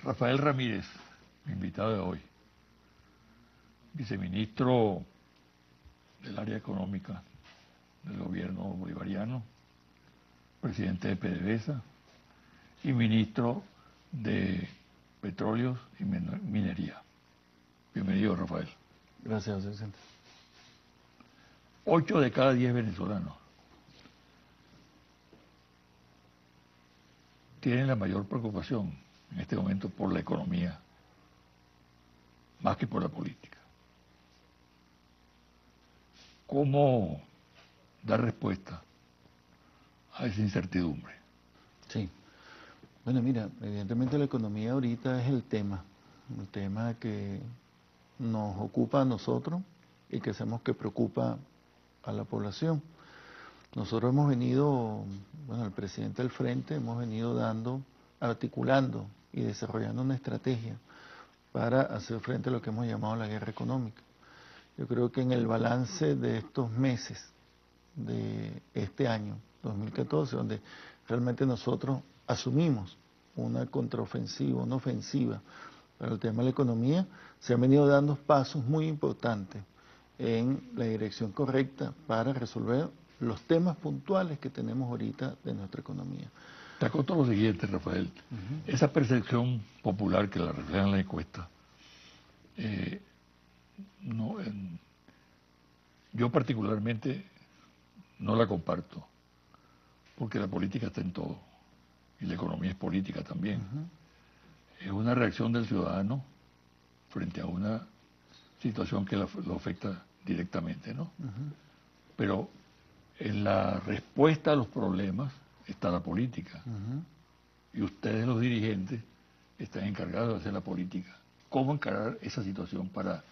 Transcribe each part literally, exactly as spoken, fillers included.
Rafael Ramírez, mi invitado de hoy, viceministro del área económica del gobierno bolivariano, presidente de PDVSA y ministro de Petróleos y Minería. Bienvenido, Rafael. Gracias, Vicente. Ocho de cada diez venezolanos tienen la mayor preocupación en este momento por la economía, más que por la política. ¿Cómo dar respuesta a esa incertidumbre? Sí. Bueno, mira, evidentemente la economía ahorita es el tema, el tema que nos ocupa a nosotros y que sabemos que preocupa a la población. Nosotros hemos venido, bueno, el presidente del Frente, hemos venido dando, articulando y desarrollando una estrategia para hacer frente a lo que hemos llamado la guerra económica. Yo creo que en el balance de estos meses de este año, dos mil catorce, donde realmente nosotros asumimos una contraofensiva, una ofensiva para el tema de la economía, se han venido dando pasos muy importantes en la dirección correcta para resolver los temas puntuales que tenemos ahorita de nuestra economía. Te acoto lo siguiente, Rafael. Uh-huh. Esa percepción popular que la reflejan la encuesta, eh, no, eh, yo particularmente no la comparto, porque la política está en todo, y la economía es política también. Uh-huh. Es una reacción del ciudadano frente a una situación que lo afecta directamente, ¿no? Uh-huh. Pero en la respuesta a los problemas está la política. Uh-huh. Y ustedes, los dirigentes, están encargados de hacer la política. ¿Cómo encarar esa situación para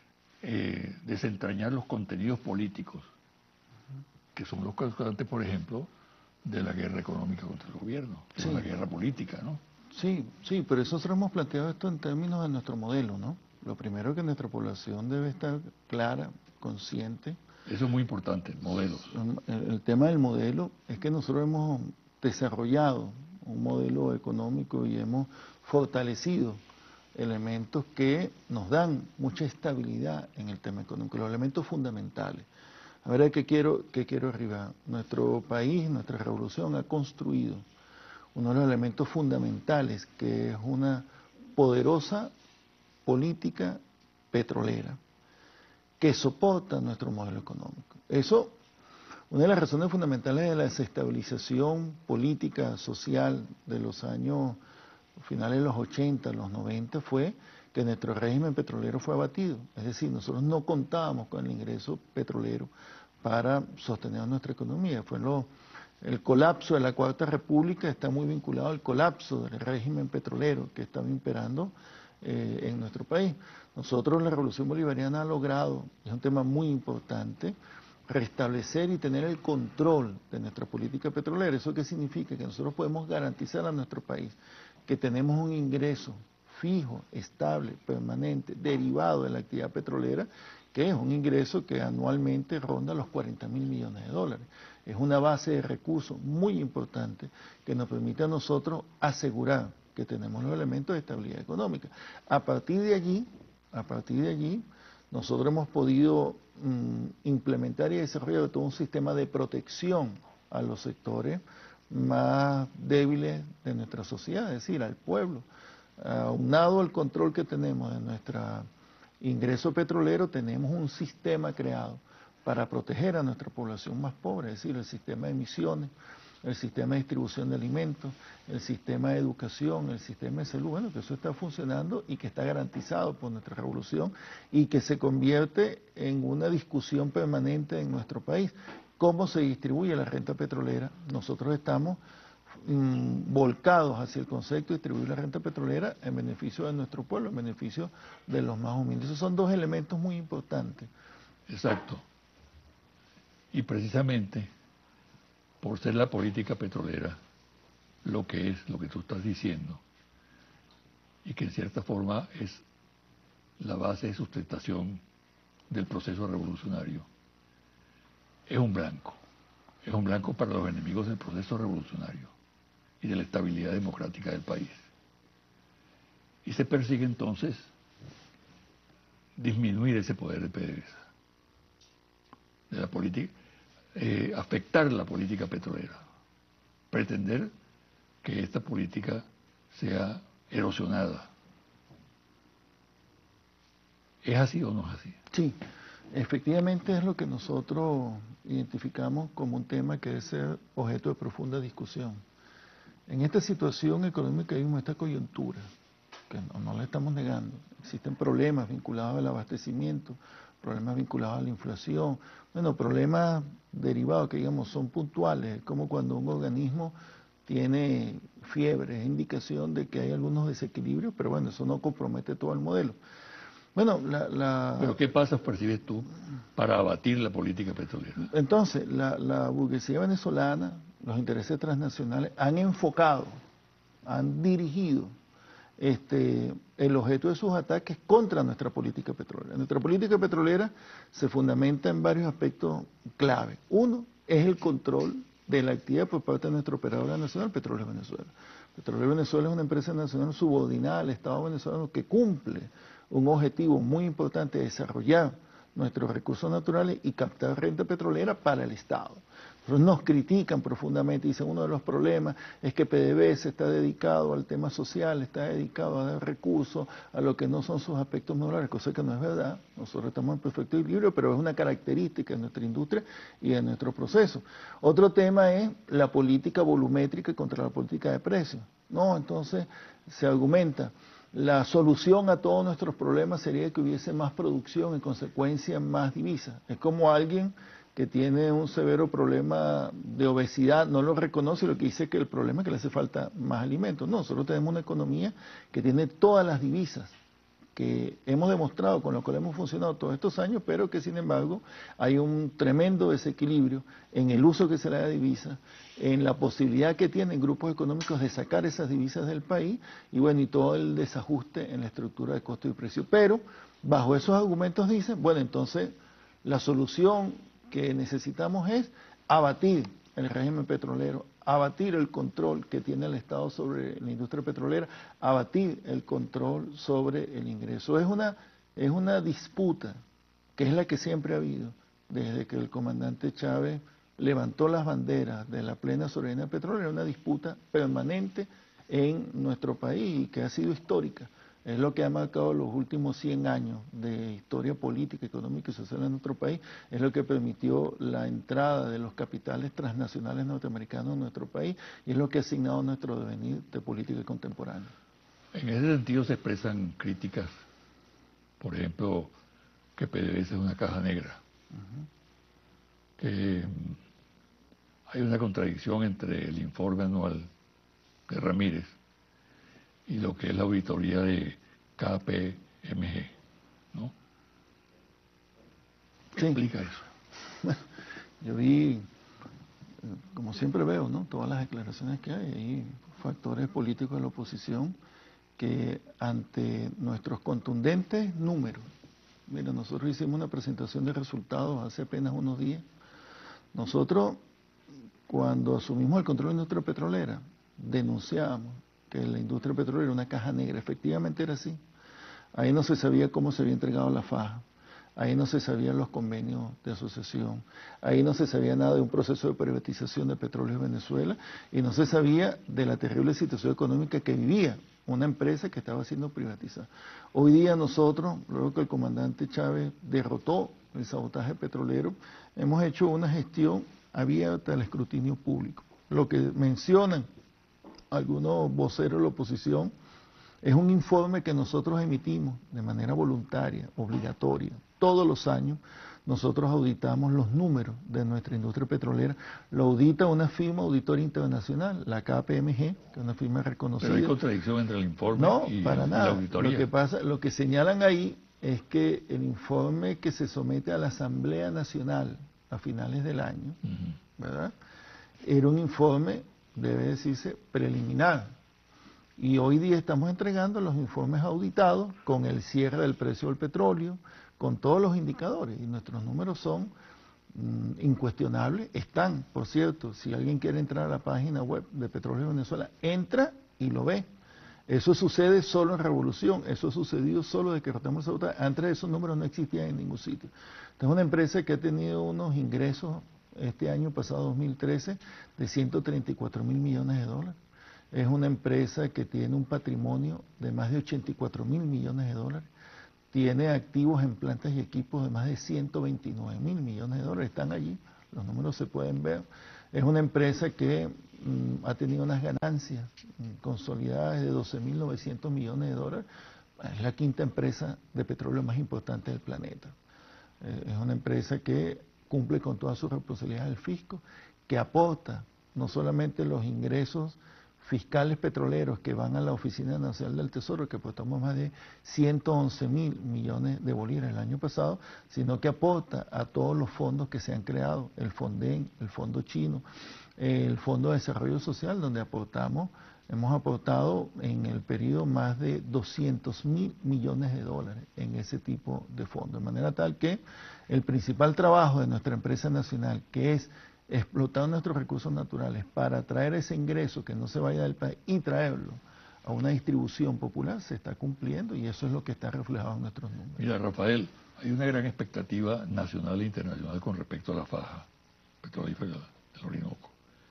eh, desentrañar los contenidos políticos, uh-huh, que son los causantes, por ejemplo, de la guerra económica contra el gobierno, sí, la guerra política, ¿no? Sí, sí, pero nosotros hemos planteado esto en términos de nuestro modelo, ¿no? Lo primero es que nuestra población debe estar clara, consciente. Eso es muy importante, modelos. El, el tema del modelo es que nosotros hemos desarrollado un modelo económico y hemos fortalecido elementos que nos dan mucha estabilidad en el tema económico, los elementos fundamentales. A ver, ¿qué quiero, qué quiero arribar? Nuestro país, nuestra revolución ha construido uno de los elementos fundamentales, que es una poderosa política petrolera que soporta nuestro modelo económico. Eso, una de las razones fundamentales de la desestabilización política, social de los años finales de los ochenta, los noventa, fue que nuestro régimen petrolero fue abatido. Es decir, nosotros no contábamos con el ingreso petrolero para sostener nuestra economía. Fue lo, el colapso de la Cuarta República está muy vinculado al colapso del régimen petrolero que estaba imperando eh, en nuestro país. Nosotros, la Revolución Bolivariana, ha logrado, es un tema muy importante, restablecer y tener el control de nuestra política petrolera. ¿Eso qué significa? Que nosotros podemos garantizar a nuestro país que tenemos un ingreso fijo, estable, permanente, derivado de la actividad petrolera, que es un ingreso que anualmente ronda los cuarenta mil millones de dólares. Es una base de recursos muy importante que nos permite a nosotros asegurar que tenemos los elementos de estabilidad económica. A partir de allí, a partir de allí, nosotros hemos podido mmm, implementar y desarrollar todo un sistema de protección a los sectores más débiles de nuestra sociedad, es decir, al pueblo. Aunado al control que tenemos de nuestro ingreso petrolero, tenemos un sistema creado para proteger a nuestra población más pobre, es decir, el sistema de emisiones, el sistema de distribución de alimentos, el sistema de educación, el sistema de salud, bueno, que eso está funcionando y que está garantizado por nuestra revolución y que se convierte en una discusión permanente en nuestro país. ¿Cómo se distribuye la renta petrolera? Nosotros estamos mmm, volcados hacia el concepto de distribuir la renta petrolera en beneficio de nuestro pueblo, en beneficio de los más humildes. Esos son dos elementos muy importantes. Exacto. Y precisamente por ser la política petrolera lo que es, lo que tú estás diciendo, y que en cierta forma es la base de sustentación del proceso revolucionario, es un blanco, es un blanco para los enemigos del proceso revolucionario y de la estabilidad democrática del país. Y se persigue entonces disminuir ese poder de P D V S A, de la política, eh, afectar la política petrolera, pretender que esta política sea erosionada. ¿Es así o no es así? Sí, efectivamente es lo que nosotros identificamos como un tema que debe ser objeto de profunda discusión. En esta situación económica hay esta coyuntura, que no, no la estamos negando. Existen problemas vinculados al abastecimiento, problemas vinculados a la inflación, bueno, problemas derivados que digamos son puntuales, como cuando un organismo tiene fiebre, es indicación de que hay algunos desequilibrios, pero bueno, eso no compromete todo el modelo. Bueno, la, la... ¿Pero qué pasos percibes tú para abatir la política petrolera? Entonces, la, la burguesía venezolana, los intereses transnacionales han enfocado, han dirigido este, el objeto de sus ataques contra nuestra política petrolera. Nuestra política petrolera se fundamenta en varios aspectos clave. Uno es el control de la actividad por parte de nuestra operadora nacional, Petróleos Venezuela. Petróleos Venezuela es una empresa nacional subordinada al Estado venezolano que cumple un objetivo muy importante de desarrollar nuestros recursos naturales y captar renta petrolera para el Estado. Nos critican profundamente, dicen uno de los problemas es que P D V S A está dedicado al tema social, está dedicado a dar recursos a lo que no son sus aspectos morales, cosa que no es verdad. Nosotros estamos en perfecto equilibrio, pero es una característica de nuestra industria y de nuestro proceso. Otro tema es la política volumétrica contra la política de precios. No, entonces se argumenta, la solución a todos nuestros problemas sería que hubiese más producción, en consecuencia más divisas. Es como alguien que tiene un severo problema de obesidad, no lo reconoce y lo que dice es que el problema es que le hace falta más alimentos. No, nosotros tenemos una economía que tiene todas las divisas que hemos demostrado, con lo cual hemos funcionado todos estos años, pero que sin embargo hay un tremendo desequilibrio en el uso que se le da de divisas, en la posibilidad que tienen grupos económicos de sacar esas divisas del país y bueno, y todo el desajuste en la estructura de costo y precio. Pero bajo esos argumentos dicen, bueno, entonces la solución que necesitamos es abatir el régimen petrolero, abatir el control que tiene el Estado sobre la industria petrolera, abatir el control sobre el ingreso. Es una, es una disputa que es la que siempre ha habido desde que el comandante Chávez levantó las banderas de la plena soberanía petrolera, una disputa permanente en nuestro país y que ha sido histórica. Es lo que ha marcado los últimos cien años de historia política, económica y social en nuestro país, es lo que permitió la entrada de los capitales transnacionales norteamericanos en nuestro país y es lo que ha asignado nuestro devenir de política contemporánea. En ese sentido se expresan críticas, por ejemplo, que P D V S A es una caja negra, uh-huh. que hay una contradicción entre el informe anual de Ramírez y lo que es la auditoría de K P M G, ¿no? ¿Qué sí. explica eso? Bueno, yo vi, como siempre veo, ¿no? Todas las declaraciones que hay, hay factores políticos de la oposición que ante nuestros contundentes números, mira, nosotros hicimos una presentación de resultados hace apenas unos días, nosotros cuando asumimos el control de la industria petrolera, denunciamos que la industria petrolera era una caja negra, efectivamente era así. Ahí no se sabía cómo se había entregado la faja, ahí no se sabían los convenios de asociación, ahí no se sabía nada de un proceso de privatización de Petróleos Venezuela y no se sabía de la terrible situación económica que vivía una empresa que estaba siendo privatizada. Hoy día nosotros, luego que el comandante Chávez derrotó el sabotaje petrolero, hemos hecho una gestión abierta al escrutinio público. Lo que mencionan algunos voceros de la oposición, es un informe que nosotros emitimos de manera voluntaria, obligatoria. Todos los años nosotros auditamos los números de nuestra industria petrolera. Lo audita una firma auditoria internacional, la K P M G, que es una firma reconocida. Pero hay contradicción entre el informe no, y, para y nada. la auditoría. Lo que pasa, lo que señalan ahí es que el informe que se somete a la Asamblea Nacional a finales del año, uh-huh. ¿verdad? Era un informe, debe decirse, preliminar. Y hoy día estamos entregando los informes auditados con el cierre del precio del petróleo, con todos los indicadores. Y nuestros números son mmm, incuestionables. Están, por cierto, si alguien quiere entrar a la página web de Petróleos Venezuela, entra y lo ve. Eso sucede solo en revolución, eso ha sucedido solo de que rotamos esa. Antes esos números no existían en ningún sitio. Esta es una empresa que ha tenido unos ingresos este año pasado, dos mil trece, de ciento treinta y cuatro mil millones de dólares. Es una empresa que tiene un patrimonio de más de ochenta y cuatro mil millones de dólares. Tiene activos en plantas y equipos de más de ciento veintinueve mil millones de dólares. Están allí, los números se pueden ver. Es una empresa que mm, ha tenido unas ganancias mm, consolidadas de doce mil novecientos millones de dólares. Es la quinta empresa de petróleo más importante del planeta. Eh, es una empresa que cumple con todas sus responsabilidades del fisco, que aporta no solamente los ingresos fiscales petroleros que van a la Oficina Nacional del Tesoro, que aportamos más de ciento once mil millones de bolívares el año pasado, sino que aporta a todos los fondos que se han creado, el Fonden, el Fondo Chino, el Fondo de Desarrollo Social, donde aportamos, hemos aportado en el periodo más de doscientos mil millones de dólares en ese tipo de fondos, de manera tal que el principal trabajo de nuestra empresa nacional, que es explotar nuestros recursos naturales para traer ese ingreso que no se vaya del país y traerlo a una distribución popular, se está cumpliendo y eso es lo que está reflejado en nuestros números. Mira, Rafael, hay una gran expectativa nacional e internacional con respecto a la faja petrolífera del Orinoco.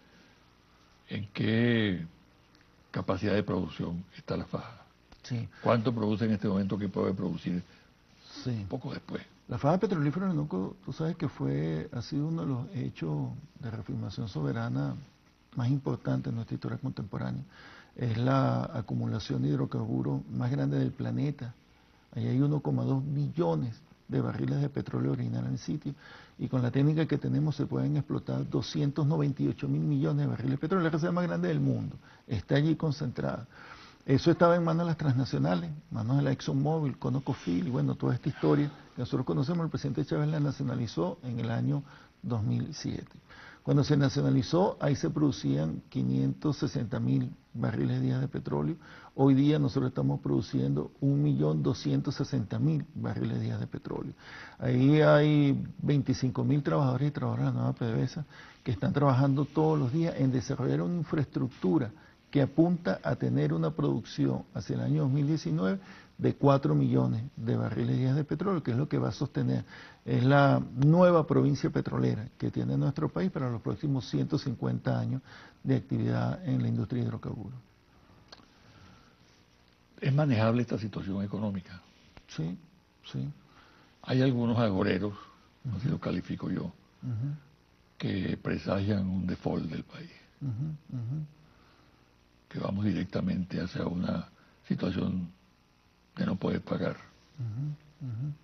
¿En qué capacidad de producción está la faja? Sí. ¿Cuánto produce en este momento que puede producir sí. poco después? La faja petrolífera del Orinoco, tú sabes que fue, ha sido uno de los hechos de reafirmación soberana más importantes en nuestra historia contemporánea. Es la acumulación de hidrocarburos más grande del planeta. Ahí hay uno coma dos millones de barriles de petróleo original en el sitio, y con la técnica que tenemos se pueden explotar doscientos noventa y ocho mil millones de barriles de petróleo, la reserva más grande del mundo, está allí concentrada. Eso estaba en manos de las transnacionales, manos de la ExxonMobil, ConocoPhillips, y bueno, toda esta historia que nosotros conocemos. El presidente Chávez la nacionalizó en el año dos mil siete. Cuando se nacionalizó, ahí se producían quinientos sesenta mil barriles día de petróleo. Hoy día nosotros estamos produciendo un millón doscientos sesenta mil barriles día de petróleo. Ahí hay veinticinco mil trabajadores y trabajadoras de la nueva PDVSA que están trabajando todos los días en desarrollar una infraestructura que apunta a tener una producción hacia el año dos mil diecinueve de cuatro millones de barriles diarios de petróleo, que es lo que va a sostener. Es la nueva provincia petrolera que tiene nuestro país para los próximos ciento cincuenta años de actividad en la industria de hidrocarburos. ¿Es manejable esta situación económica? Sí, sí. Hay algunos agoreros, Uh-huh. así lo califico yo, Uh-huh. que presagian un default del país. Uh-huh. Uh-huh. Que vamos directamente hacia una situación de no poder pagar. Uh-huh, uh-huh.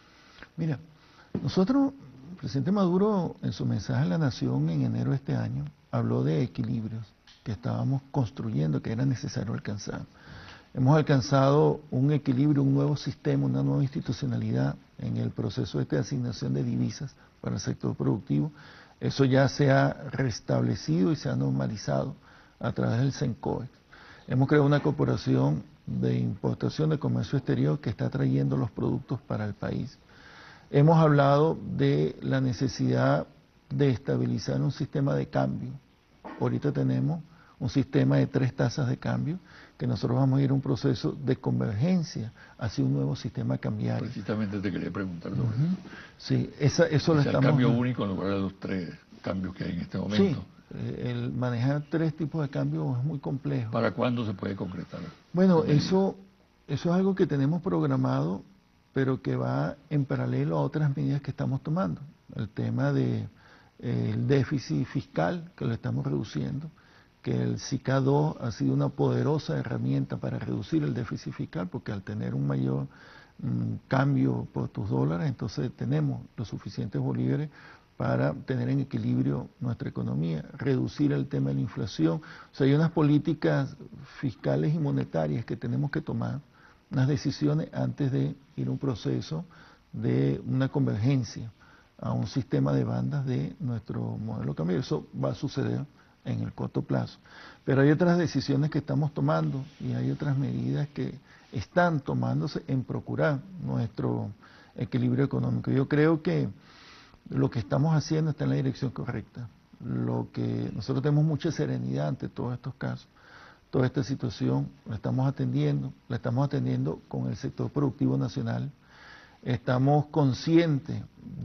Mira, nosotros, el presidente Maduro, en su mensaje a la Nación en enero de este año, habló de equilibrios que estábamos construyendo, que era necesario alcanzar. Hemos alcanzado un equilibrio, un nuevo sistema, una nueva institucionalidad en el proceso este de asignación de divisas para el sector productivo. Eso ya se ha restablecido y se ha normalizado a través del CENCOEX. Hemos creado una corporación de importación de comercio exterior que está trayendo los productos para el país. Hemos hablado de la necesidad de estabilizar un sistema de cambio. Ahorita tenemos un sistema de tres tasas de cambio, que nosotros vamos a ir a un proceso de convergencia hacia un nuevo sistema cambiario. Precisamente te quería preguntar sobre Uh-huh. eso. Sí, esa, eso lo o sea, estamos... el cambio único en lugar de los tres cambios que hay en este momento. Sí. El manejar tres tipos de cambio es muy complejo. ¿Para cuándo se puede concretar? Bueno, eso, eso es algo que tenemos programado, pero que va en paralelo a otras medidas que estamos tomando. El tema del de, eh, déficit fiscal, que lo estamos reduciendo, que el SICA dos ha sido una poderosa herramienta para reducir el déficit fiscal, porque al tener un mayor mm, cambio por tus dólares, entonces tenemos los suficientes bolívares para tener en equilibrio nuestra economía, reducir el tema de la inflación. O sea, hay unas políticas fiscales y monetarias que tenemos que tomar, unas decisiones antes de ir a un proceso de una convergencia a un sistema de bandas de nuestro modelo cambiario. Eso va a suceder en el corto plazo. Pero hay otras decisiones que estamos tomando y hay otras medidas que están tomándose en procurar nuestro equilibrio económico. Yo creo que lo que estamos haciendo está en la dirección correcta. Lo que nosotros tenemos mucha serenidad ante todos estos casos. toda esta situación, la estamos atendiendo, la estamos atendiendo con el sector productivo nacional. Estamos conscientes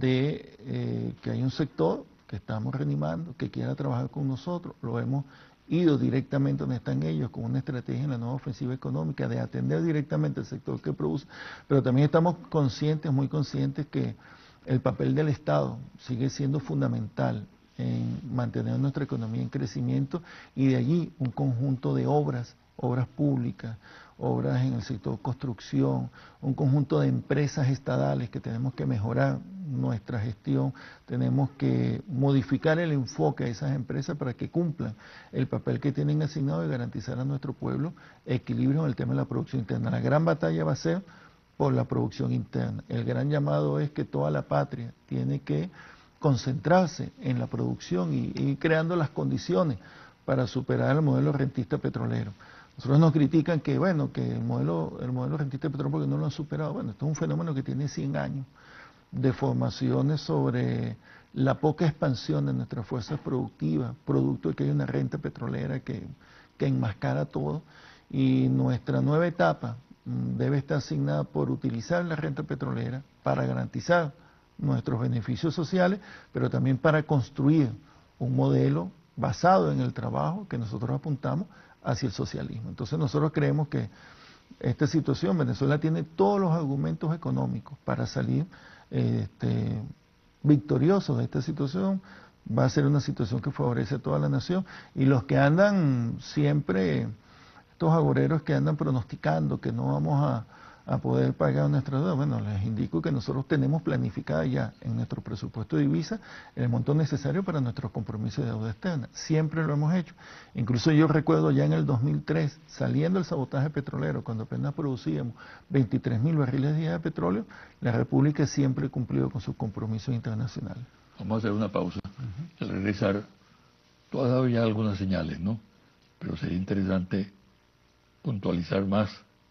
de eh, que hay un sector que estamos reanimando, que quiera trabajar con nosotros, lo hemos ido directamente donde están ellos con una estrategia en la nueva ofensiva económica de atender directamente al sector que produce, pero también estamos conscientes, muy conscientes que el papel del Estado sigue siendo fundamental en mantener nuestra economía en crecimiento y de allí un conjunto de obras, obras públicas, obras en el sector construcción, un conjunto de empresas estatales que tenemos que mejorar nuestra gestión, tenemos que modificar el enfoque de esas empresas para que cumplan el papel que tienen asignado de garantizar a nuestro pueblo equilibrio en el tema de la producción interna. La gran batalla va a ser por la producción interna. El gran llamado es que toda la patria tiene que concentrarse en la producción y ir creando las condiciones para superar el modelo rentista petrolero. Nosotros nos critican que, bueno, que el modelo, el modelo rentista petrolero porque no lo han superado. Bueno, esto es un fenómeno que tiene cien años de formaciones sobre la poca expansión de nuestras fuerzas productivas, producto de que hay una renta petrolera que, que enmascara todo, y nuestra nueva etapa mm, debe estar asignada por utilizar la renta petrolera para garantizar nuestros beneficios sociales, pero también para construir un modelo basado en el trabajo que nosotros apuntamos hacia el socialismo. Entonces nosotros creemos que esta situación, Venezuela tiene todos los argumentos económicos para salir eh, este, victoriosos de esta situación. Va a ser una situación que favorece a toda la nación, y los que andan siempre, estos agoreros que andan pronosticando que no vamos a, a poder pagar nuestra deuda, bueno, les indico que nosotros tenemos planificada ya en nuestro presupuesto de divisa el monto necesario para nuestros compromisos de deuda externa. Siempre lo hemos hecho. Incluso yo recuerdo ya en el dos mil tres, saliendo el sabotaje petrolero, cuando apenas producíamos veintitrés mil barriles diarios de petróleo, la República siempre cumplió con sus compromisos internacionales. Vamos a hacer una pausa. Al regresar, tú has dado ya algunas señales, ¿no? Pero sería interesante puntualizar más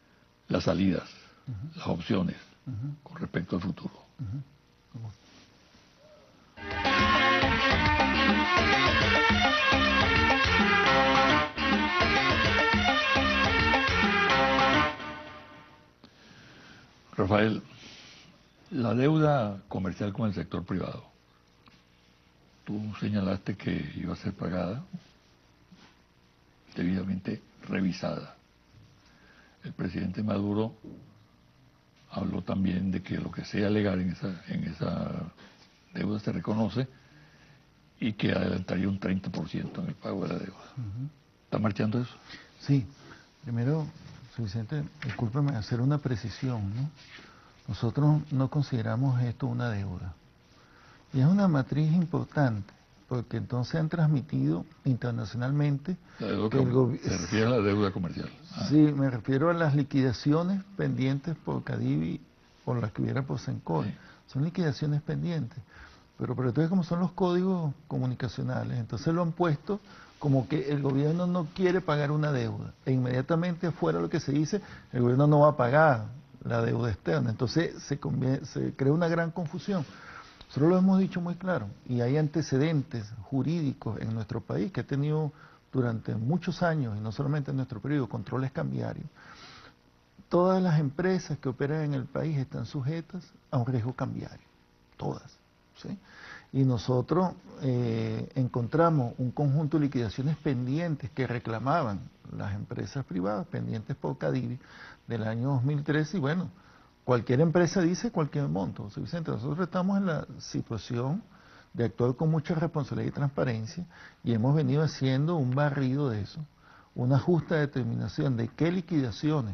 las salidas, uh-huh. las opciones, uh-huh. con respecto al futuro. Uh-huh. Rafael, la deuda comercial con el sector privado, tú señalaste que iba a ser pagada, debidamente revisada. El presidente Maduro habló también de que lo que sea legal en esa, en esa deuda se reconoce y que adelantaría un treinta por ciento en el pago de la deuda. Uh-huh. ¿Está marchando eso? Sí. Primero, Vicente, discúlpeme, hacer una precisión, ¿no? Nosotros no consideramos esto una deuda. Y es una matriz importante, porque entonces han transmitido internacionalmente... La deuda que el gobi- se refiere a la deuda comercial. Ah. Sí, me refiero a las liquidaciones pendientes por Cadivi o las que hubiera por Sencor. Sí. Son liquidaciones pendientes. Pero, pero entonces, como son los códigos comunicacionales, entonces lo han puesto como que el gobierno no quiere pagar una deuda. E inmediatamente afuera lo que se dice, el gobierno no va a pagar la deuda externa. Entonces se, conviene, se crea una gran confusión. Nosotros lo hemos dicho muy claro, y hay antecedentes jurídicos en nuestro país que ha tenido durante muchos años, y no solamente en nuestro periodo, controles cambiarios. Todas las empresas que operan en el país están sujetas a un riesgo cambiario, todas, ¿sí? Y nosotros eh, encontramos un conjunto de liquidaciones pendientes que reclamaban las empresas privadas, pendientes por Cadivi, del año dos mil trece, y bueno, cualquier empresa dice cualquier monto. ¿Sí, Vicente? Nosotros estamos en la situación de actuar con mucha responsabilidad y transparencia, y hemos venido haciendo un barrido de eso, una justa determinación de qué liquidaciones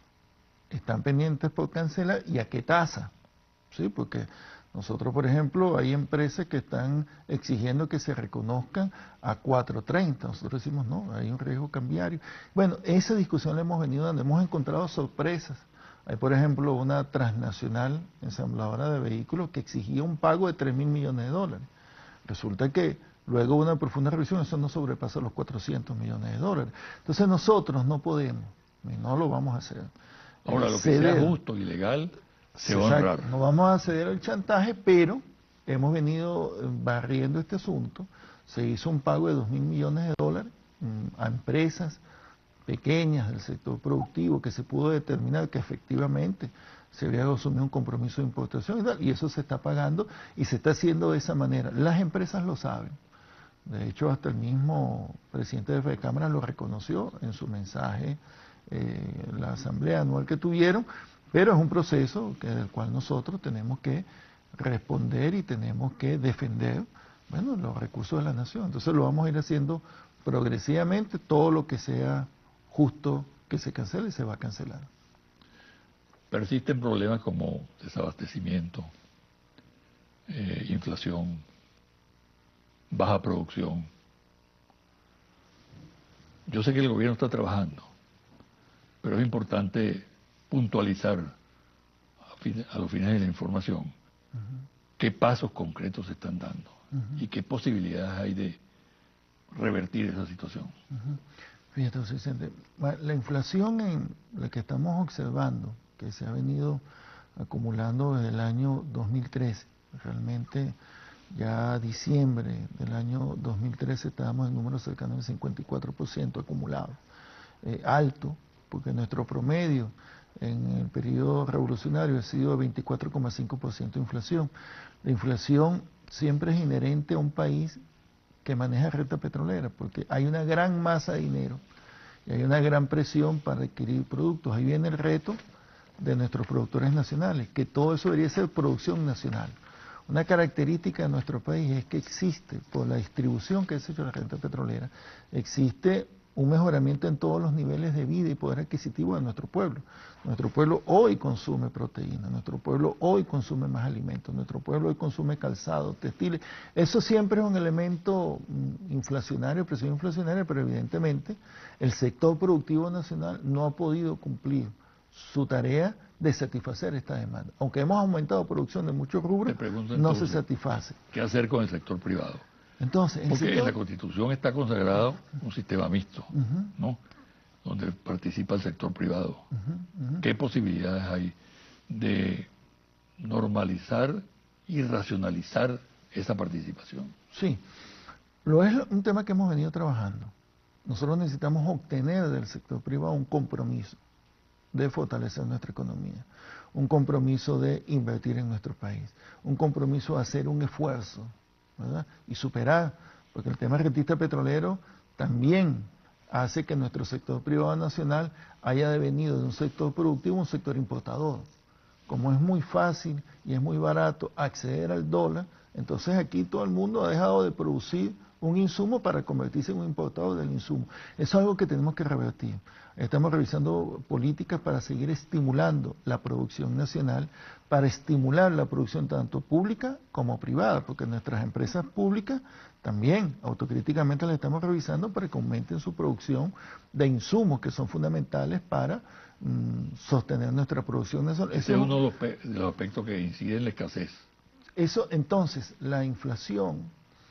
están pendientes por cancelar y a qué tasa, ¿sí? Porque nosotros, por ejemplo, hay empresas que están exigiendo que se reconozcan a cuatro treinta. Nosotros decimos, no, hay un riesgo cambiario. Bueno, esa discusión la hemos venido dando, hemos encontrado sorpresas. Hay, por ejemplo, una transnacional ensambladora de vehículos que exigía un pago de tres mil millones de dólares. Resulta que luego de una profunda revisión eso no sobrepasa los cuatrocientos millones de dólares. Entonces nosotros no podemos, y no lo vamos a hacer. Ahora, lo que sea justo y legal se va a honrar. No vamos a ceder al chantaje, pero hemos venido barriendo este asunto. Se hizo un pago de dos mil millones de dólares a empresas pequeñas del sector productivo, que se pudo determinar que efectivamente se había asumido un compromiso de importación y tal, y eso se está pagando y se está haciendo de esa manera. Las empresas lo saben. De hecho, hasta el mismo presidente de FEDECámara lo reconoció en su mensaje eh, en la asamblea anual que tuvieron, pero es un proceso que, del cual nosotros tenemos que responder y tenemos que defender, bueno, los recursos de la nación. Entonces lo vamos a ir haciendo progresivamente, todo lo que sea justo que se cancele se va a cancelar. Persisten problemas como desabastecimiento, eh, inflación, baja producción. Yo sé que el gobierno está trabajando, pero es importante puntualizar a, fin, a los fines de la información uh-huh. qué pasos concretos se están dando uh-huh. y qué posibilidades hay de revertir esa situación. Uh-huh. Fíjate, Vicente, la inflación en la que estamos observando, que se ha venido acumulando desde el año dos mil trece, realmente ya diciembre del año dos mil trece estábamos en números cercanos al cincuenta y cuatro por ciento acumulado, eh, alto, porque nuestro promedio en el periodo revolucionario ha sido de veinticuatro coma cinco por ciento de inflación. La inflación siempre es inherente a un país que maneja renta petrolera, porque hay una gran masa de dinero y hay una gran presión para adquirir productos. Ahí viene el reto de nuestros productores nacionales, que todo eso debería ser producción nacional. Una característica de nuestro país es que existe, por la distribución que ha hecho la renta petrolera, existe un mejoramiento en todos los niveles de vida y poder adquisitivo de nuestro pueblo. Nuestro pueblo hoy consume proteína, nuestro pueblo hoy consume más alimentos, nuestro pueblo hoy consume calzado, textiles. Eso siempre es un elemento inflacionario, presión inflacionaria, pero evidentemente el sector productivo nacional no ha podido cumplir su tarea de satisfacer esta demanda. Aunque hemos aumentado producción de muchos rubros, entonces, no se satisface. ¿Qué hacer con el sector privado? Entonces, Porque sector... en la Constitución está consagrado un sistema mixto, uh-huh. ¿no? Donde participa el sector privado. Uh-huh, uh-huh. ¿Qué posibilidades hay de normalizar y racionalizar esa participación? Sí, lo es un tema que hemos venido trabajando. Nosotros necesitamos obtener del sector privado un compromiso de fortalecer nuestra economía, un compromiso de invertir en nuestro país, un compromiso de hacer un esfuerzo, ¿verdad? Y superar, porque el tema rentista petrolero también hace que nuestro sector privado nacional haya devenido de un sector productivo a un sector importador. Como es muy fácil y es muy barato acceder al dólar, entonces aquí todo el mundo ha dejado de producir un insumo para convertirse en un importador del insumo. Eso es algo que tenemos que revertir. Estamos revisando políticas para seguir estimulando la producción nacional, para estimular la producción tanto pública como privada, porque nuestras empresas públicas también autocríticamente las estamos revisando para que aumenten su producción de insumos que son fundamentales para mmm, sostener nuestra producción nacional. Ese es uno de los, de los aspectos que inciden en la escasez. Eso, entonces, la inflación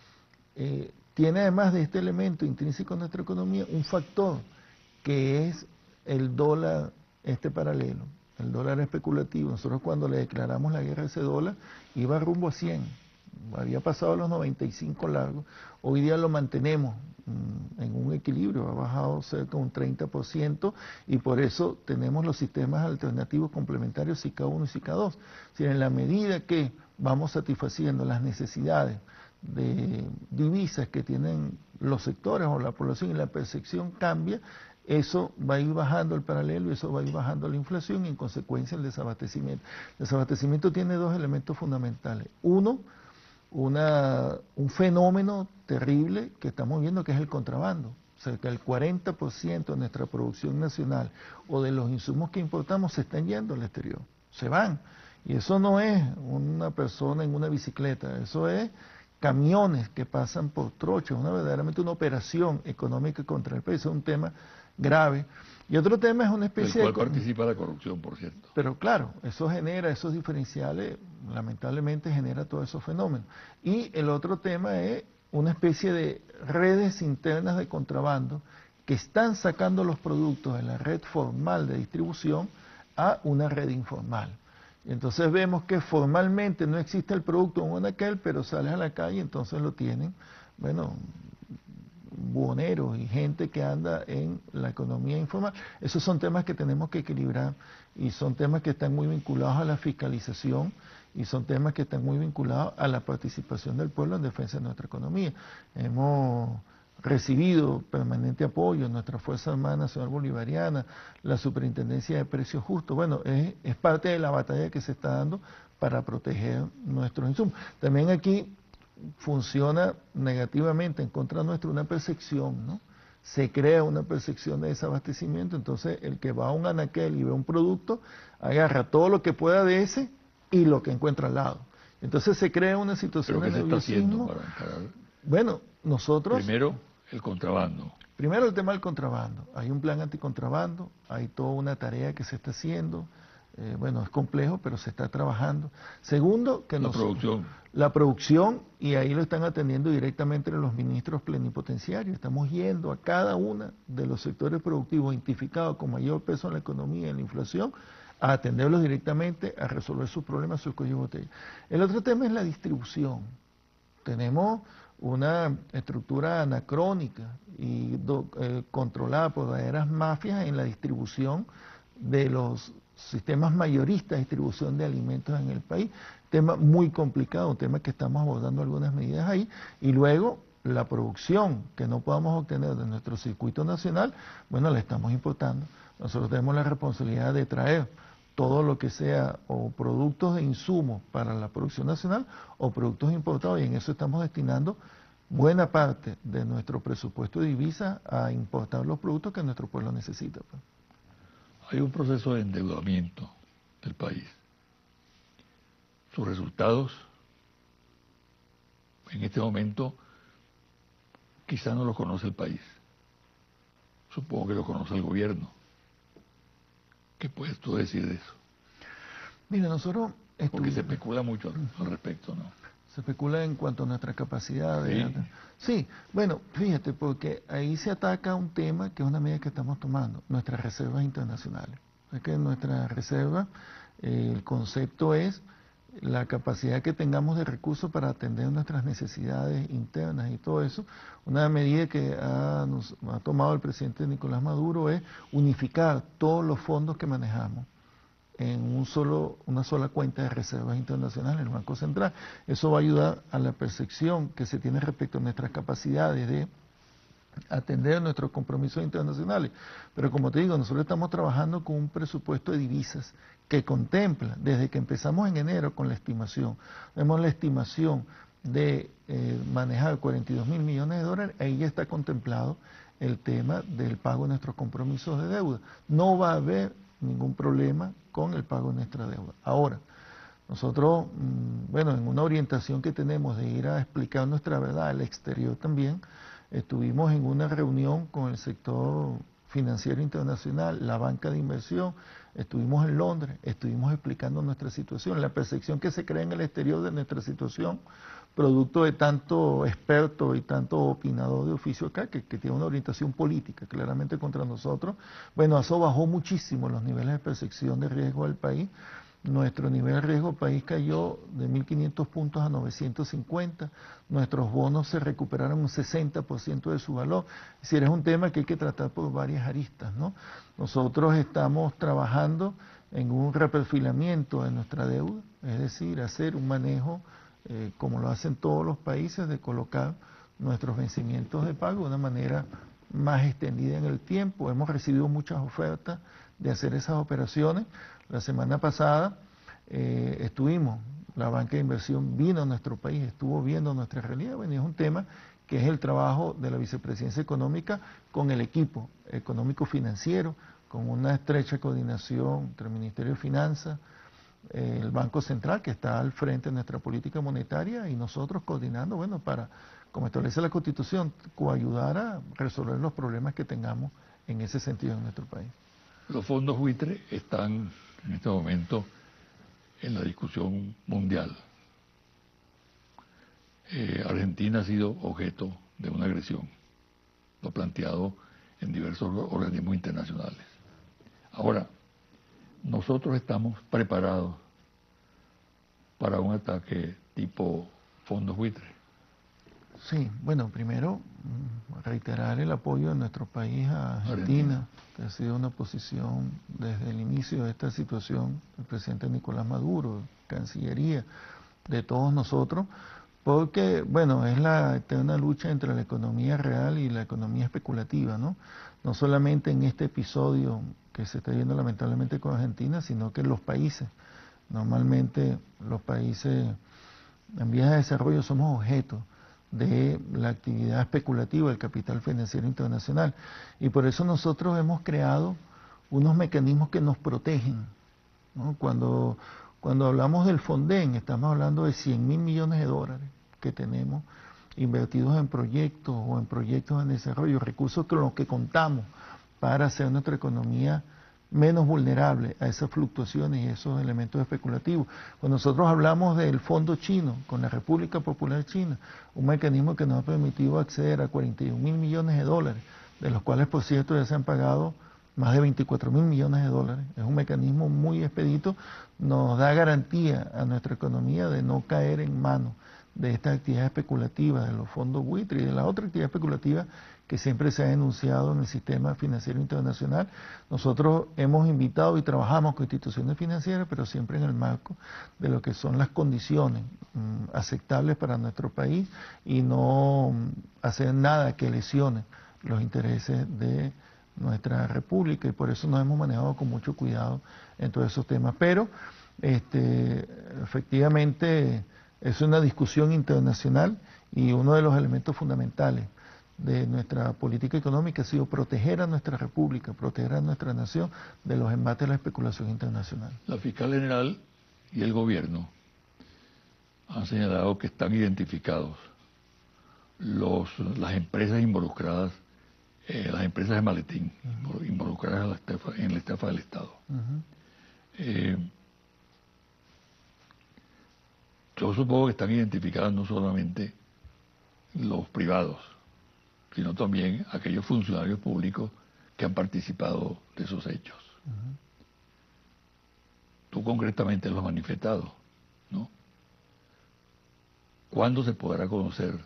eh, tiene además de este elemento intrínseco en nuestra economía un factor que es el dólar este paralelo, el dólar especulativo. Nosotros cuando le declaramos la guerra a ese dólar iba rumbo a cien, había pasado a los noventa y cinco largos, hoy día lo mantenemos mmm, en un equilibrio, ha bajado cerca de un treinta por ciento y por eso tenemos los sistemas alternativos complementarios S I C A uno y S I C A dos. Si en la medida que vamos satisfaciendo las necesidades de divisas que tienen los sectores o la población y la percepción cambia, eso va a ir bajando el paralelo y eso va a ir bajando la inflación y en consecuencia el desabastecimiento. El desabastecimiento tiene dos elementos fundamentales. Uno, una, un fenómeno terrible que estamos viendo que es el contrabando. Cerca del cuarenta por ciento de nuestra producción nacional o de los insumos que importamos se están yendo al exterior, se van. Y eso no es una persona en una bicicleta, eso es camiones que pasan por trochas, una verdaderamente una operación económica contra el país, es un tema grave. Y otro tema es una especie de... El cual de... participa la corrupción, por cierto. Pero claro, eso genera, esos diferenciales, lamentablemente genera todos esos fenómenos. Y el otro tema es una especie de redes internas de contrabando que están sacando los productos de la red formal de distribución a una red informal. Y entonces vemos que formalmente no existe el producto en un aquel, pero sales a la calle y entonces lo tienen, bueno, buhoneros y gente que anda en la economía informal. Esos son temas que tenemos que equilibrar y son temas que están muy vinculados a la fiscalización y son temas que están muy vinculados a la participación del pueblo en defensa de nuestra economía. Hemos recibido permanente apoyo en nuestra Fuerza Armada Nacional Bolivariana, la Superintendencia de Precios Justos. Bueno, es, es parte de la batalla que se está dando para proteger nuestros insumos. También aquí funciona negativamente en contra nuestra una percepción, ¿no? Se crea una percepción de desabastecimiento, entonces el que va a un anaquel y ve un producto, agarra todo lo que pueda de ese y lo que encuentra al lado. Entonces se crea una situación ¿Pero qué de se está haciendo nerviosismo. para encarar? Bueno, nosotros... Primero, el contrabando. Primero el tema del contrabando. Hay un plan anticontrabando, hay toda una tarea que se está haciendo. Eh, bueno, es complejo, pero se está trabajando. Segundo, que La nos, producción. La producción, y ahí lo están atendiendo directamente los ministros plenipotenciarios. Estamos yendo a cada uno de los sectores productivos identificados con mayor peso en la economía y en la inflación, a atenderlos directamente, a resolver sus problemas, sus cuellos de botella. El otro tema es la distribución. Tenemos una estructura anacrónica y do, eh, controlada por verdaderas mafias en la distribución de los sistemas mayoristas de distribución de alimentos en el país. Tema muy complicado, un tema que estamos abordando algunas medidas ahí. Y luego la producción que no podamos obtener de nuestro circuito nacional, bueno, la estamos importando. Nosotros tenemos la responsabilidad de traer todo lo que sea o productos de insumos para la producción nacional o productos importados, y en eso estamos destinando buena parte de nuestro presupuesto de divisas a importar los productos que nuestro pueblo necesita. Pues. Hay un proceso de endeudamiento del país. Sus resultados, en este momento, quizá no los conoce el país. Supongo que lo conoce el gobierno. ¿Qué puedes tú decir de eso? Mira, nosotros... Porque se especula mucho al respecto, ¿no? Se especula en cuanto a nuestra capacidad de... Sí. Sí, bueno, fíjate, porque ahí se ataca un tema que es una medida que estamos tomando, nuestras reservas internacionales. Es que nuestras reservas, eh, el concepto es la capacidad que tengamos de recursos para atender nuestras necesidades internas y todo eso. Una medida que ha, nos, ha tomado el presidente Nicolás Maduro es unificar todos los fondos que manejamos en un solo, una sola cuenta de reservas internacionales en el Banco Central. Eso va a ayudar a la percepción que se tiene respecto a nuestras capacidades de atender nuestros compromisos internacionales. Pero como te digo, nosotros estamos trabajando con un presupuesto de divisas que contempla, desde que empezamos en enero con la estimación, vemos la estimación de eh, manejar cuarenta y dos mil millones de dólares, ahí ya está contemplado el tema del pago de nuestros compromisos de deuda. No va a haber ningún problema con el pago de nuestra deuda. Ahora, nosotros, bueno, en una orientación que tenemos de ir a explicar nuestra verdad al exterior también, estuvimos en una reunión con el sector financiero internacional, la banca de inversión, estuvimos en Londres, estuvimos explicando nuestra situación, la percepción que se crea en el exterior de nuestra situación, producto de tanto experto y tanto opinador de oficio acá, que, que tiene una orientación política claramente contra nosotros. Bueno, eso bajó muchísimo los niveles de percepción de riesgo del país. Nuestro nivel de riesgo del país cayó de mil quinientos puntos a novecientos cincuenta. Nuestros bonos se recuperaron un sesenta por ciento de su valor. Es decir, es un tema que hay que tratar por varias aristas, ¿no? Nosotros estamos trabajando en un reperfilamiento de nuestra deuda, es decir, hacer un manejo Eh, como lo hacen todos los países, de colocar nuestros vencimientos de pago de una manera más extendida en el tiempo. Hemos recibido muchas ofertas de hacer esas operaciones. La semana pasada eh, estuvimos, la banca de inversión vino a nuestro país, estuvo viendo nuestra realidad. Bueno, y es un tema que es el trabajo de la vicepresidencia económica con el equipo económico financiero, con una estrecha coordinación entre el Ministerio de Finanzas, el Banco Central, que está al frente de nuestra política monetaria, y nosotros coordinando, bueno, para, como establece la Constitución, coayudar a resolver los problemas que tengamos en ese sentido en nuestro país. Los fondos buitre están en este momento en la discusión mundial. Eh, Argentina ha sido objeto de una agresión, lo planteado en diversos organismos internacionales. Ahora, nosotros estamos preparados para un ataque tipo fondos buitre. Sí, bueno, primero reiterar el apoyo de nuestro país a Argentina, que ha sido una posición desde el inicio de esta situación, el presidente Nicolás Maduro, Cancillería, de todos nosotros, porque, bueno, es la eterna lucha entre la economía real y la economía especulativa, ¿no? No solamente en este episodio que se está viendo lamentablemente con Argentina, sino que en los países. Normalmente los países en vías de desarrollo somos objeto de la actividad especulativa del capital financiero internacional. Y por eso nosotros hemos creado unos mecanismos que nos protegen, ¿no? Cuando, cuando hablamos del Fonden, estamos hablando de cien mil millones de dólares que tenemos invertidos en proyectos o en proyectos en desarrollo, recursos con los que contamos para hacer nuestra economía menos vulnerable a esas fluctuaciones y esos elementos especulativos. Cuando nosotros hablamos del Fondo Chino con la República Popular China, un mecanismo que nos ha permitido acceder a cuarenta y un mil millones de dólares, de los cuales, por cierto, ya se han pagado más de veinticuatro mil millones de dólares. Es un mecanismo muy expedito, nos da garantía a nuestra economía de no caer en manos de esta actividad especulativa, de los fondos buitre y de la otra actividad especulativa que siempre se ha denunciado en el sistema financiero internacional. Nosotros hemos invitado y trabajamos con instituciones financieras, pero siempre en el marco de lo que son las condiciones mmm, aceptables para nuestro país y no mmm, hacer nada que lesione los intereses de nuestra república, y por eso nos hemos manejado con mucho cuidado en todos esos temas. Pero este, efectivamente es una discusión internacional y uno de los elementos fundamentales de nuestra política económica ha sido proteger a nuestra república, proteger a nuestra nación de los embates de la especulación internacional. La fiscal general y el gobierno han señalado que están identificados los, las empresas involucradas, eh, las empresas de maletín, uh-huh. involucradas en la estafa, en la estafa del Estado. Uh-huh. eh, yo supongo que están identificadas no solamente los privados, sino también aquellos funcionarios públicos que han participado de esos hechos. Uh-huh. Tú concretamente lo has manifestado, ¿no? ¿Cuándo se podrá conocer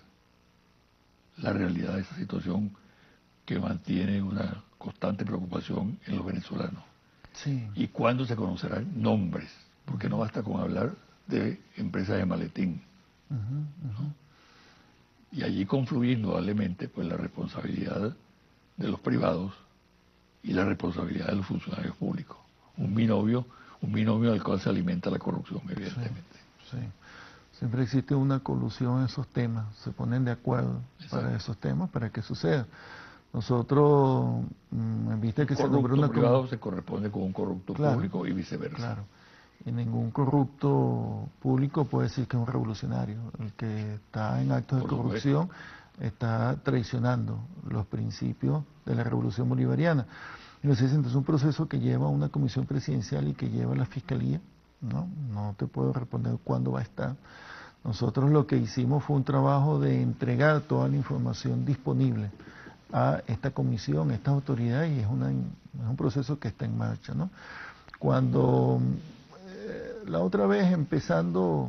la realidad de esa situación que mantiene una constante preocupación en los venezolanos? Sí. ¿Y cuándo se conocerán nombres? Porque no basta con hablar de empresas de maletín, uh-huh, uh-huh. ¿no? Y allí confluir indudablemente pues la responsabilidad de los privados y la responsabilidad de los funcionarios públicos. Un binomio, un binomio del cual se alimenta la corrupción, evidentemente. Sí, sí. Siempre existe una colusión en esos temas, se ponen de acuerdo. Exacto. Para esos temas, para que suceda. Nosotros, en vista de que un se nombró una privado se corresponde con un corrupto claro, público y viceversa. Claro. Y ningún corrupto público puede decir que es un revolucionario. El que está en actos de corrupción está traicionando los principios de la revolución bolivariana. Entonces, es un proceso que lleva una comisión presidencial y que lleva la fiscalía, ¿no? No te puedo responder cuándo va a estar. Nosotros lo que hicimos fue un trabajo de entregar toda la información disponible a esta comisión, a estas autoridades, y es, una, es un proceso que está en marcha, ¿no? Cuando la otra vez, empezando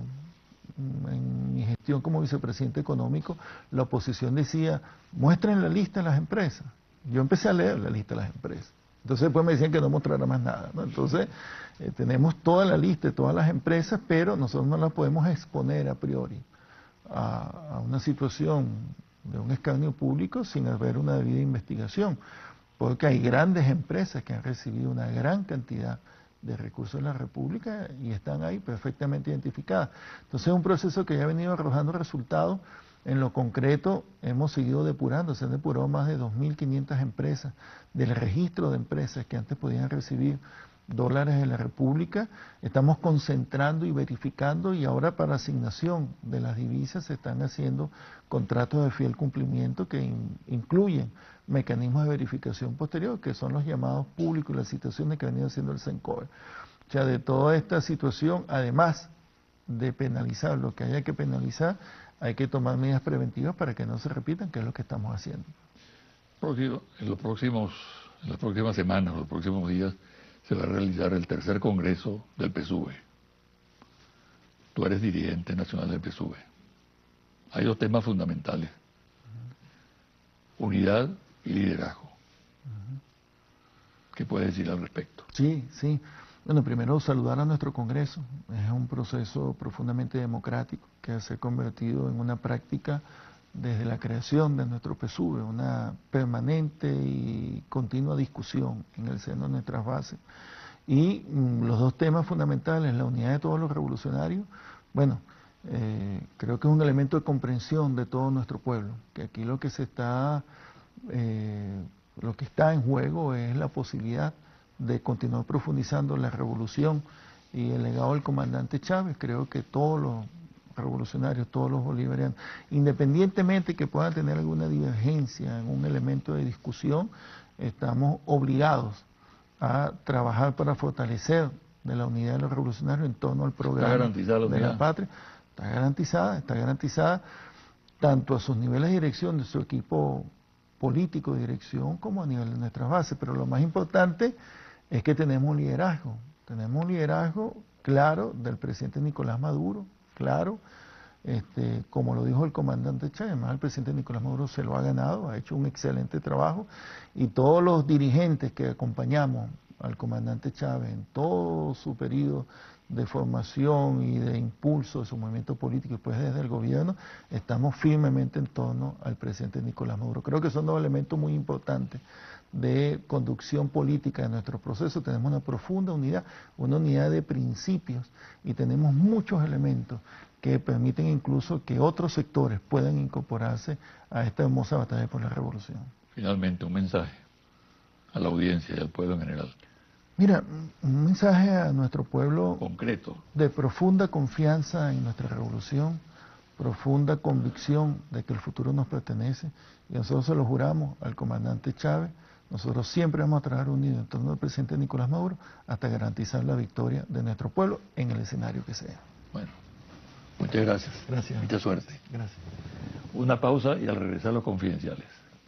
en mi gestión como vicepresidente económico, la oposición decía, muestren la lista de las empresas. Yo empecé a leer la lista de las empresas. Entonces después me decían que no mostrara más nada, ¿no? Entonces eh, tenemos toda la lista de todas las empresas, pero nosotros no las podemos exponer a priori a, a una situación de un escarnio público sin haber una debida investigación, porque hay grandes empresas que han recibido una gran cantidad de recursos de la República y están ahí perfectamente identificadas. Entonces es un proceso que ya ha venido arrojando resultados. En lo concreto hemos seguido depurando, se han depurado más de dos mil quinientas empresas del registro de empresas que antes podían recibir dólares de la República. Estamos concentrando y verificando, y ahora para asignación de las divisas se están haciendo contratos de fiel cumplimiento que in, incluyen mecanismos de verificación posterior, que son los llamados públicos y las citaciones que ha venido haciendo el CENCOE. O sea, de toda esta situación, además de penalizar lo que haya que penalizar, hay que tomar medidas preventivas para que no se repitan, que es lo que estamos haciendo. En los próximos, en las próximas semanas, en los próximos días, se va a realizar el tercer congreso del P S U V. Tú eres dirigente nacional del P S U V. Hay dos temas fundamentales. unidad y liderazgo. ¿Qué puede decir al respecto? Sí, sí. Bueno, primero saludar a nuestro Congreso. Es un proceso profundamente democrático que se ha convertido en una práctica desde la creación de nuestro P S U V, una permanente y continua discusión en el seno de nuestras bases. Y mm, los dos temas fundamentales, la unidad de todos los revolucionarios, bueno, eh, creo que es un elemento de comprensión de todo nuestro pueblo, que aquí lo que se está, eh, lo que está en juego es la posibilidad de continuar profundizando la revolución y el legado del comandante Chávez. Creo que todos los revolucionarios, todos los bolivarianos, independientemente que puedan tener alguna divergencia en un elemento de discusión, estamos obligados a trabajar para fortalecer de la unidad de los revolucionarios en torno al programa de la patria. Está garantizada, está garantizada tanto a sus niveles de dirección de su equipo político de dirección como a nivel de nuestras bases, pero lo más importante es que tenemos un liderazgo, tenemos un liderazgo claro del presidente Nicolás Maduro, claro, este, como lo dijo el comandante Chávez, además el presidente Nicolás Maduro se lo ha ganado, ha hecho un excelente trabajo, y todos los dirigentes que acompañamos al comandante Chávez en todo su periodo de formación y de impulso de su movimiento político y pues desde el gobierno, estamos firmemente en torno al presidente Nicolás Maduro. Creo que son dos elementos muy importantes de conducción política de nuestro proceso. Tenemos una profunda unidad, una unidad de principios y tenemos muchos elementos que permiten incluso que otros sectores puedan incorporarse a esta hermosa batalla por la revolución. Finalmente, un mensaje a la audiencia y al pueblo en general. Mira, un mensaje a nuestro pueblo concreto de profunda confianza en nuestra revolución, profunda convicción de que el futuro nos pertenece, y nosotros se lo juramos al comandante Chávez. Nosotros siempre vamos a trabajar unidos en torno al presidente Nicolás Maduro hasta garantizar la victoria de nuestro pueblo en el escenario que sea. Bueno, muchas gracias. Gracias. Mucha suerte. Gracias. Una pausa y al regresar los confidenciales.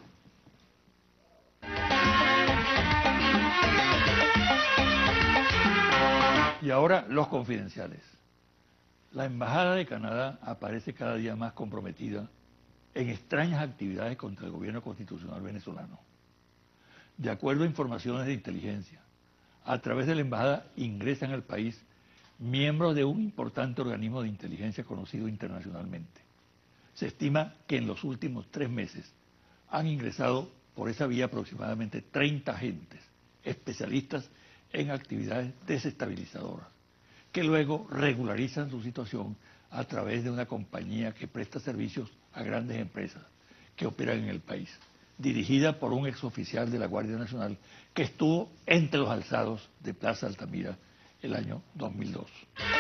Y ahora los confidenciales. La Embajada de Canadá aparece cada día más comprometida en extrañas actividades contra el gobierno constitucional venezolano. De acuerdo a informaciones de inteligencia, a través de la embajada ingresan al país miembros de un importante organismo de inteligencia conocido internacionalmente. Se estima que en los últimos tres meses han ingresado por esa vía aproximadamente treinta agentes, especialistas en actividades desestabilizadoras, que luego regularizan su situación a través de una compañía que presta servicios a grandes empresas que operan en el país, dirigida por un exoficial de la Guardia Nacional que estuvo entre los alzados de Plaza Altamira el año dos mil dos.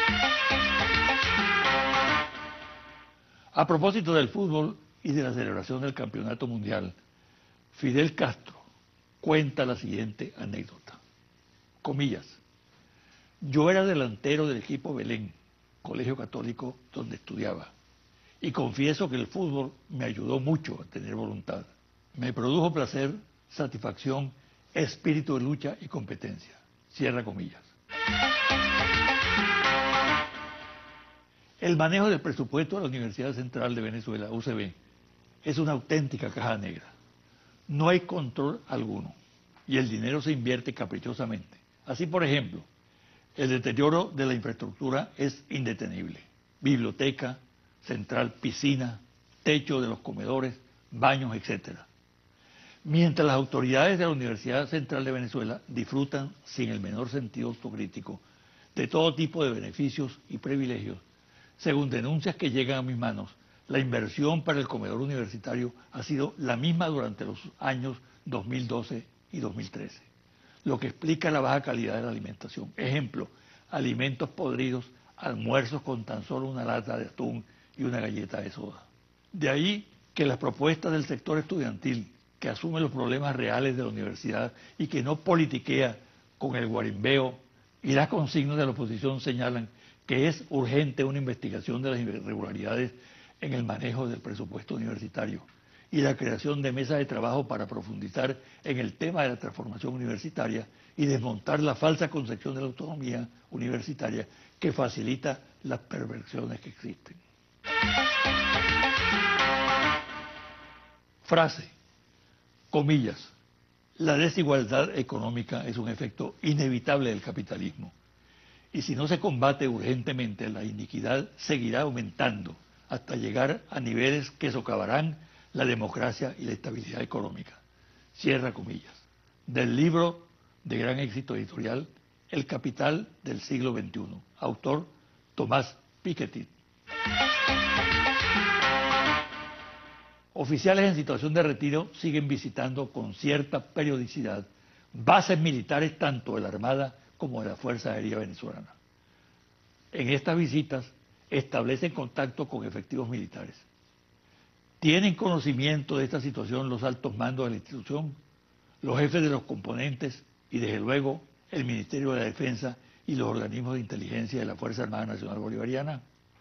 A propósito del fútbol y de la celebración del Campeonato Mundial, Fidel Castro cuenta la siguiente anécdota. Comillas, yo era delantero del equipo Belén, colegio católico donde estudiaba, y confieso que el fútbol me ayudó mucho a tener voluntad. Me produjo placer, satisfacción, espíritu de lucha y competencia. Cierra comillas. El manejo del presupuesto de la Universidad Central de Venezuela, U C V, es una auténtica caja negra. No hay control alguno y el dinero se invierte caprichosamente. Así, por ejemplo, el deterioro de la infraestructura es indetenible. Biblioteca, central, piscina, techo de los comedores, baños, etcétera. Mientras las autoridades de la Universidad Central de Venezuela disfrutan, sin el menor sentido autocrítico, de todo tipo de beneficios y privilegios, según denuncias que llegan a mis manos, la inversión para el comedor universitario ha sido la misma durante los años dos mil doce y dos mil trece, lo que explica la baja calidad de la alimentación. Ejemplo, alimentos podridos, almuerzos con tan solo una lata de atún y una galleta de soda. De ahí que las propuestas del sector estudiantil, que asume los problemas reales de la universidad y que no politiquea con el guarimbeo, y las consignas de la oposición señalan que es urgente una investigación de las irregularidades en el manejo del presupuesto universitario y la creación de mesas de trabajo para profundizar en el tema de la transformación universitaria y desmontar la falsa concepción de la autonomía universitaria que facilita las perversiones que existen. Frase: Comillas. La desigualdad económica es un efecto inevitable del capitalismo. Y si no se combate urgentemente, la iniquidad seguirá aumentando hasta llegar a niveles que socavarán la democracia y la estabilidad económica. Cierra comillas. Del libro de gran éxito editorial, El capital del siglo veintiuno. Autor Tomás Piketty. Oficiales en situación de retiro siguen visitando con cierta periodicidad bases militares tanto de la Armada como de la Fuerza Aérea Venezolana. En estas visitas establecen contacto con efectivos militares. ¿Tienen conocimiento de esta situación los altos mandos de la institución, los jefes de los componentes y desde luego el Ministerio de la Defensa y los organismos de inteligencia de la Fuerza Armada Nacional Bolivariana?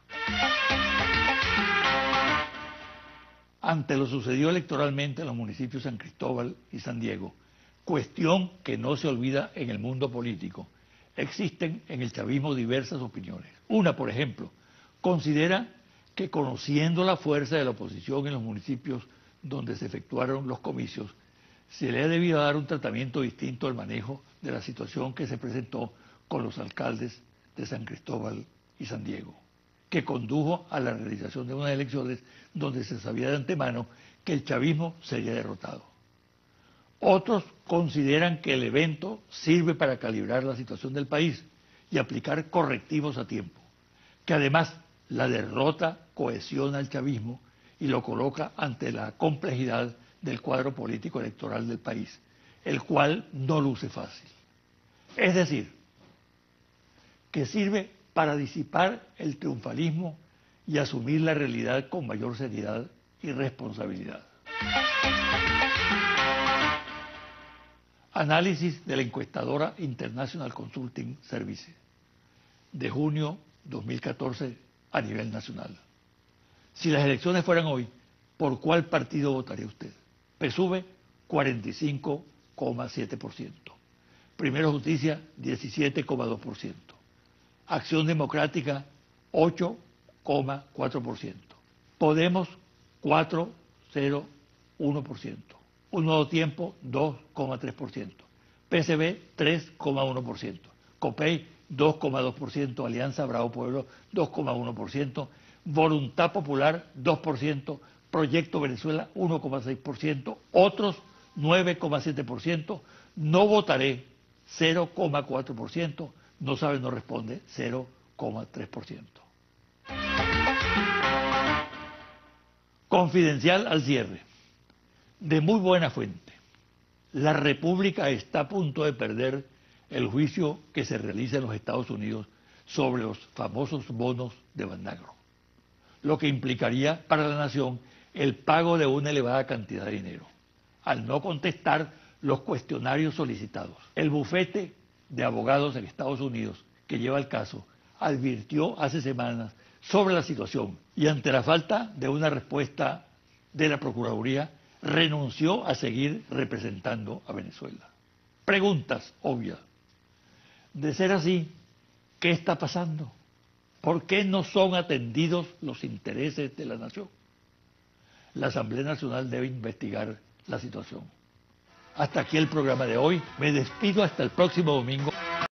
Ante lo sucedido electoralmente en los municipios San Cristóbal y San Diego, cuestión que no se olvida en el mundo político, existen en el chavismo diversas opiniones. Una, por ejemplo, considera que conociendo la fuerza de la oposición en los municipios donde se efectuaron los comicios, se le ha debido dar un tratamiento distinto al manejo de la situación que se presentó con los alcaldes de San Cristóbal y San Diego, que condujo a la realización de unas elecciones donde se sabía de antemano que el chavismo sería derrotado. Otros consideran que el evento sirve para calibrar la situación del país y aplicar correctivos a tiempo, que además la derrota cohesiona al chavismo y lo coloca ante la complejidad del cuadro político electoral del país, el cual no luce fácil. Es decir, que sirve para disipar el triunfalismo y asumir la realidad con mayor seriedad y responsabilidad. Análisis de la encuestadora International Consulting Services de junio dos mil catorce a nivel nacional. Si las elecciones fueran hoy, ¿por cuál partido votaría usted? P S U V, cuarenta y cinco coma siete por ciento. Primero Justicia, diecisiete coma dos por ciento. Acción Democrática, ocho coma cuatro por ciento. Podemos, cuatro coma cero uno por ciento. Un Nuevo Tiempo, dos coma tres por ciento. P S B, tres coma uno por ciento. COPEI, dos coma dos por ciento. Alianza Bravo Pueblo, dos coma uno por ciento. Voluntad Popular, dos por ciento. Proyecto Venezuela, uno coma seis por ciento. Otros, nueve coma siete por ciento. No votaré, cero coma cuatro por ciento. No sabe, no responde, cero coma tres por ciento. Confidencial al cierre. De muy buena fuente. La República está a punto de perder el juicio que se realiza en los Estados Unidos sobre los famosos bonos de Banagro, lo que implicaría para la nación el pago de una elevada cantidad de dinero, al no contestar los cuestionarios solicitados. El bufete de abogados en Estados Unidos que lleva el caso advirtió hace semanas sobre la situación y ante la falta de una respuesta de la Procuraduría renunció a seguir representando a Venezuela. Preguntas obvias. De ser así, ¿qué está pasando? ¿Por qué no son atendidos los intereses de la nación? La Asamblea Nacional debe investigar la situación. Hasta aquí el programa de hoy. Me despido hasta el próximo domingo.